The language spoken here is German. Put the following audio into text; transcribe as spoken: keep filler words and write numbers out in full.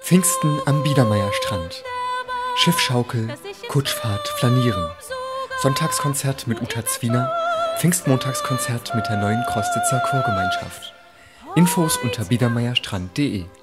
Pfingsten am Biedermeierstrand. Schiffschaukel, Kutschfahrt, Flanieren. Sonntagskonzert mit Uta Zwiener, Pfingstmontagskonzert mit der neuen Krostitzer Chorgemeinschaft. Infos unter biedermeierstrand punkt de